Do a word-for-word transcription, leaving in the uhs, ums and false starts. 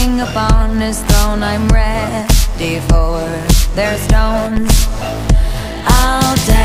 king upon his throne. I'm ready for their stones. I'll die